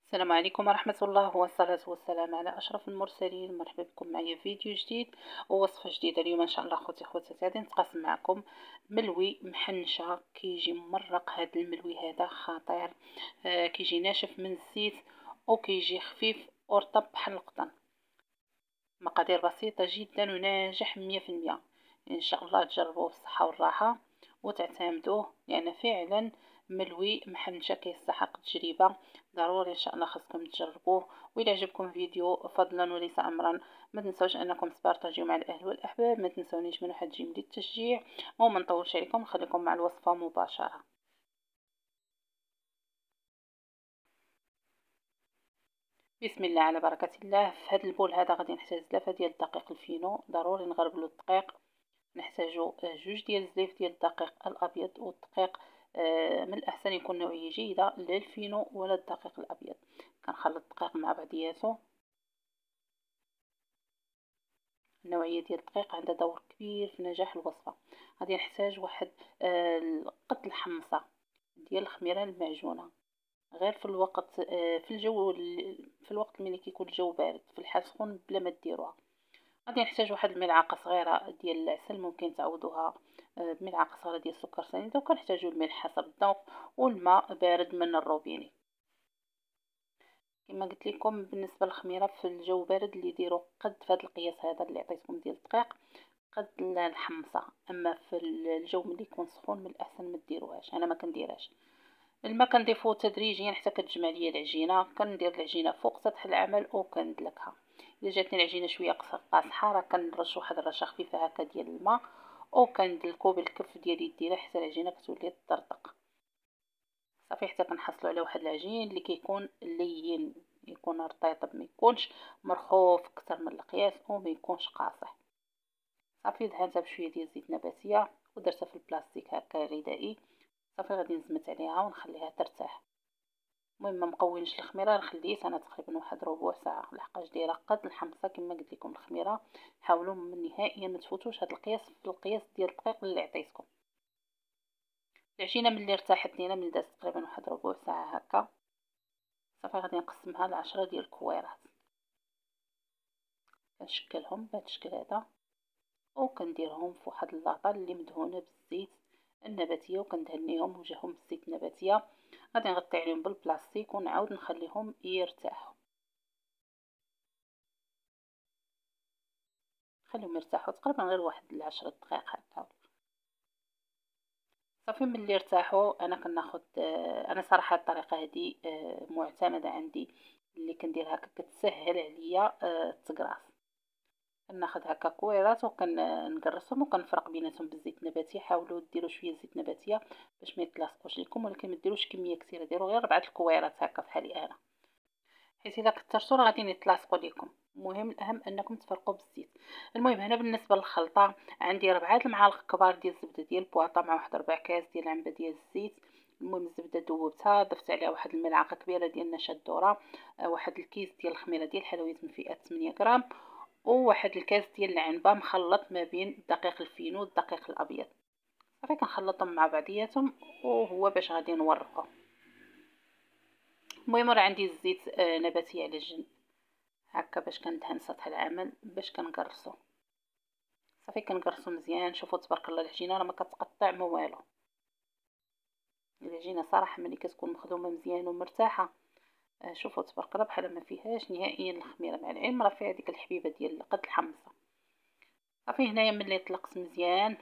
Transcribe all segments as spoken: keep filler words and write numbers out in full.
السلام عليكم ورحمة الله والصلاة والسلام على أشرف المرسلين. مرحبا بكم معايا في فيديو جديد ووصفة جديدة. اليوم إن شاء الله خوتي خواتاتي غادي نتقاسم معكم ملوي محنشة. كيجي مرق، هذا الملوي هذا خطير. آه كيجي ناشف من الزيت وكيجي خفيف ورطب بحال القطن. مقادير بسيطة جدا وناجح مية في المية. إن شاء الله تجربوه بالصحة والراحة وتعتمدوه، لأن فعلا ملوي محنشة كيستحق تجربة. ضروري إن شاء الله خاصكم تجربوه. وإذا عجبكم فيديو فضلا وليس أمرا ما تنسوش أنكم تبارطاجيو مع الأهل والأحباب. ما تنسونيش من واحد جيم للتشجيع، وما نطولش عليكم نخليكم مع الوصفة مباشرة. بسم الله على بركة الله. في هذا البول هذا غادي نحتاج زلافة ديال الدقيق الفينو، ضروري نغربلو الدقيق. نحتاجو جوج ديال الزليف ديال الدقيق الابيض، والدقيق آه، من الاحسن يكون نوعيه جيده، لا الفينو ولا الدقيق الابيض. كنخلط الدقيق مع بعضياتو. النوعيه ديال الدقيق عندها دور كبير في نجاح الوصفه. غادي نحتاج واحد آه، قد الحمصه ديال الخميره المعجونه، غير في الوقت آه، في الجو في الوقت ملي كيكون الجو بارد. في الحال سخون بلا ما ديروها. غادي نحتاج واحد الملعقه صغيره ديال العسل، ممكن تعوضوها آه، بملعقه صغيره ديال السكر سنيده، وكنحتاجو الملح حسب الذوق، والماء بارد من الروبيني. كما قلت لكم بالنسبه للخميره في الجو بارد اللي يديروا قد في هذا القياس هذا اللي عطيتكم ديال الدقيق، قد الحمصه. اما في الجو ملي يكون سخون من الاحسن ما ديروهاش، انا ما كنديرهاش. الماء كنضيفوه تدريجيا حتى كتجمع ليا العجينه. كندير العجينه فوق سطح العمل وكندلكها. الا جاتني العجينه شويه قاصحه راه كنرش واحد الرشه خفيفه هكا ديال الماء، وكندلكو بالكف ديال يدي حتى العجينه كتولي تطرطق صافي، حتى كنحصلوا على واحد العجين اللي كيكون لين، يكون رطيب، ما يكونش مرخوف اكثر من القياس وما يكونش قاصح. صافي دهنتها بشويه ديال زيت نباتيه ودرتها في البلاستيك هكا غذائي. صافي غادي نزمت عليها ونخليها ترتاح. المهم ما مقوينش الخميره، خليت انا تقريبا واحد ربع ساعه لحقاش دايره قد الحمصه كما قلت لكم. الخميره حاولوا من نهائيا ما تفوتوش هذا القياس في القياس ديال الدقيق اللي عطيتكم. العجينه ملي ارتاحت لينا من دازت تقريبا واحد ربع ساعه هكا، صافي غادي نقسمها لعشرة ديال الكويرات. كنشكلهم بهذا الشكل هذا، وكنديرهم في واحد اللاطه اللي مدهونه بالزيت النباتيه، وكندهنيهم وجههم بالزيت النباتيه. غادي نغطي عليهم بالبلاستيك ونعاود نخليهم يرتاحوا. خليهم يرتاحوا تقريبا غير واحد العشرة دقائق هكا. صافي ملي ارتاحوا انا كناخد آه، انا صراحه الطريقه هذه آه، معتمده عندي، اللي كندير هكا كتسهل عليا آه، التقراص. كناخد هكا كويرات وكنقرصهم وكنفرق بيناتهم بالزيت النباتي. حاولوا ديروا شويه زيت نباتيه باش ما يتلاصقوش لكم، ولكن ما ديروش كميه كثيره، ديروا غير ربعه الكويرات هكا بحالي انا، حيت الا كثرتوا راه غادي يتلاصقوا لكم. المهم الاهم انكم تفرقوا بالزيت. المهم هنا بالنسبه للخلطه عندي ربعه المعالق كبار ديال الزبده ديال البواطه مع واحد ربع كاس ديال العنبه ديال الزيت. المهم الزبده ذوبتها، ضفت عليها واحد الملعقه كبيره ديال نشا الذره، آه، واحد الكيس ديال الخميره ديال الحلويات من فئه ثمانية غرام، وواحد الكاس ديال العنبه مخلط ما بين الدقيق الفينو والدقيق الابيض. صافي كنخلطهم مع بعضياتهم وهو باش غادي نورقو. المهم راه عندي الزيت آه، نباتي على جنب هكا باش كندهن سطح العمل باش كنقرصو. صافي كنقرصو مزيان. شوفوا تبارك الله العجينه راه ما كتقطع ما والو. العجينه صراحه ملي كتكون مخدومه مزيان ومرتاحه آه، شوفوا تبارك الله بحال ما فيهاش نهائيا الخميره، مع العلم راه فيها ديك الحبيبه ديال قد الحمصه. صافي هنايا ملي طلقت مزيان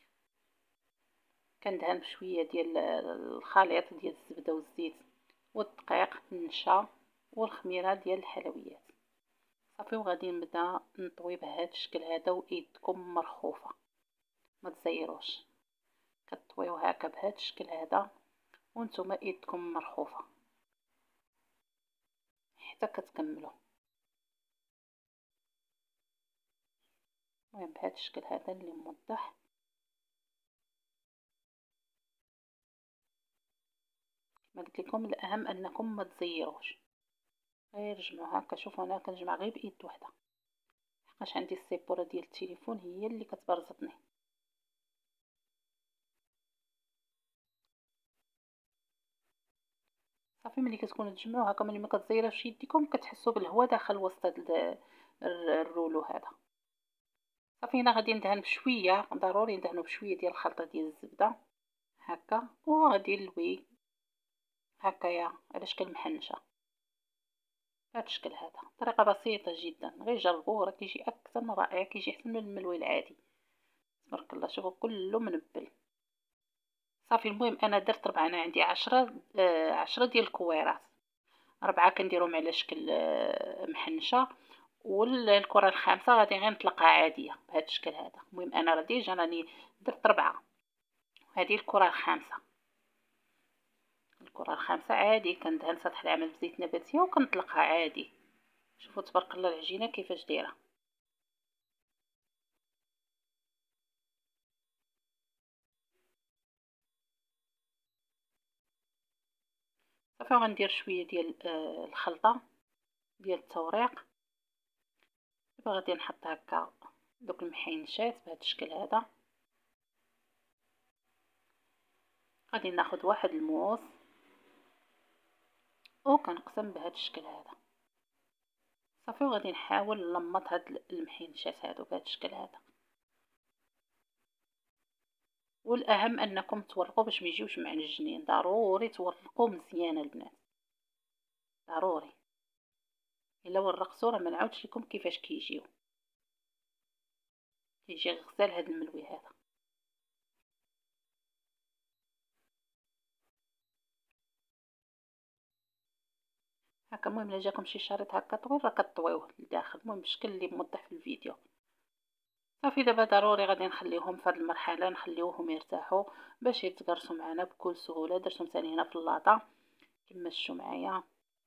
كندهن بشويه ديال الخليط ديال الزبده والزيت والدقيق النشا والخميره ديال الحلويات. صافي وغادي نبدا نطوي بهذا الشكل هذا وايدكم مرخوفه، ما تزيروش. كطويو هكا بهذا الشكل هذا وانتم ايدكم مرخوفه حتى كتكملوا. المهم بهذا الشكل هذا اللي موضح. ما قلت لكم الاهم انكم ما تزيروش، غير جمعوا هكا. شوفوا انا كنجمع غير بايد وحده، حقاش عندي السيبوره ديال التليفون هي اللي كتبرزطني. صافي ملي كتكونوا تجمعوا هكا، ملي ما كتزيروش يديكم كتحسوا بالهواء داخل وسط هاد الرولو هذا. صافي هنا غادي ندهن بشويه، ضروري ندهنو بشويه ديال الخلطه ديال الزبده هكا، وغادي نلوي هكايا على شكل محنشه بهذا الشكل هذا. طريقه بسيطه جدا، غير جربوه راه كيجي اكثر من رائع، كيجي احسن من الملوي العادي. تبارك الله، شوفوا كله منبل. صافي المهم انا درت ربعه، انا عندي عشرة آه عشرة ديال الكويرات، ربعه كنديرهم على شكل آه محنشه، والكره الخامسه غادي غير نطلقها عاديه بهذا الشكل هذا. المهم انا راه ديجا راني درت ربعه، هذه الكره الخامسه. الكره الخامسه عادي كندهن سطح العمل بزيت نباتيه وكنطلقها عادي. شوفوا تبارك الله العجينه كيفاش دايره. صافي غندير شويه ديال آه الخلطه ديال التوريق، دابا غادي نحط هكا دوك المحينشات بهذا الشكل هذا. غادي ناخذ واحد الموس وكنقسم بهذا الشكل هذا. صافي وغادي نحاول نلمط هاد المحينشات هادو بهذا الشكل هذا. والاهم انكم تورقوا باش ما يجيوش معجنين، ضروري تورقوا مزيان البنات، ضروري. الا ورقتو راه ما نعاودش لكم كيفاش كيجيو، كيجي غزال هاد الملوي هذا. هكا المهم الا جاكم شي شريط هكا طويل راه كطويوه لداخل، المهم بالشكل اللي موضح في الفيديو. صافي دابا ضروري غادي نخليهم في هذه المرحله، نخليوهم يرتاحوا باش يتقرصوا معنا بكل سهوله. درتهم ثاني هنا في اللاطه كما شفتوا معايا،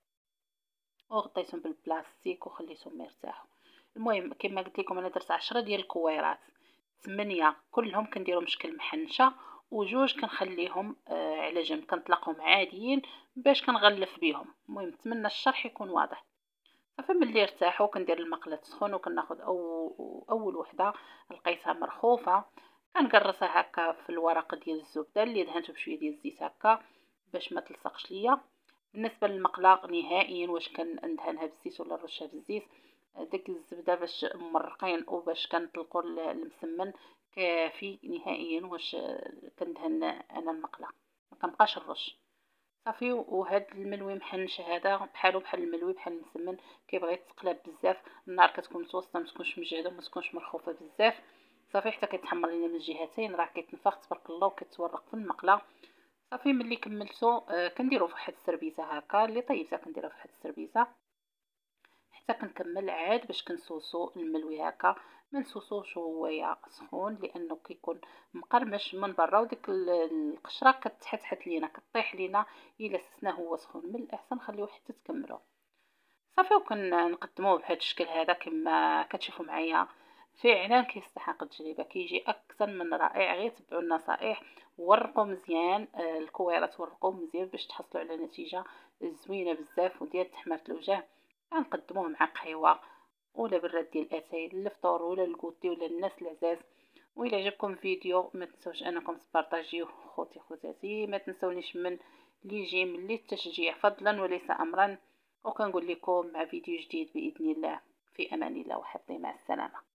وغطيتهم بالبلاستيك وخليتهم يرتاحوا. المهم كما قلت لكم انا درت عشرة ديال الكويرات، ثمانية كلهم كنديرهم بشكل محنشه، وجوج كنخليهم آه على جنب كنطلقهم عاديين باش كنغلف بهم. المهم نتمنى الشرح يكون واضح. صافي ملي ارتاحوا كندير المقله تسخن، وكناخذ أو اول وحده لقيتها مرخوفه كنقرصها هكا في الورق ديال الزبده اللي دهنته بشويه ديال الزيت هكا باش ما تلصقش ليا. بالنسبه للمقله نهائيا واش كندهنها بالزيت ولا نرشها بالزيت، داك الزبده باش مرقين وباش كنطلقوا المسمن كافي نهائيا واش كندهن انا المقله، ما كنبقاش نرش. صافي وهاد الملوي محنش هذا بحالو بحال الملوي بحال المسمن، كيبغي يتقلب بزاف، النار كتكون متوسطه ما تكونش مجهده وما تكونش مرخوفه بزاف. صافي حتى كيتحمر لينا من الجهتين راه كيتنفخ تبارك الله وكيتورق في المقله. صافي ملي كملتو آه كنديرو فواحد السربيزه هكا اللي طيبتها كنديرها فواحد السربيزه حتى كنكمل عاد باش كنسوسو الملوي هكا. ما نسوسوش وهو سخون لانه كيكون مقرمش من برا، وديك القشره كتحتحت لينا كطيح لينا الا سسناه هو سخون. من الاحسن خليوه حتى تكملوا. صافي وكنقدموه بهذا الشكل هذا كما كتشوفوا معايا. فعلا كيستحق التجربه، كيجي اكثر من رائع. غير تبعوا النصائح، ورقوا مزيان آه الكويرات، ورقوا مزيان باش تحصلوا على نتيجه زوينه بزاف وديال تحمره الوجه. كنقدموه مع قهوه ولا براد ديال اتاي للفطور ولا الكوتي ولا الناس العزاز. وإلا عجبكم الفيديو ما تنسوش انكم تبارطاجيوه خوتي خواتاتي، ما تنسونيش من لي جيم للتشجيع فضلا وليس امرا. وكنقول لكم مع فيديو جديد باذن الله، في امان الله وحفظه، مع السلامه.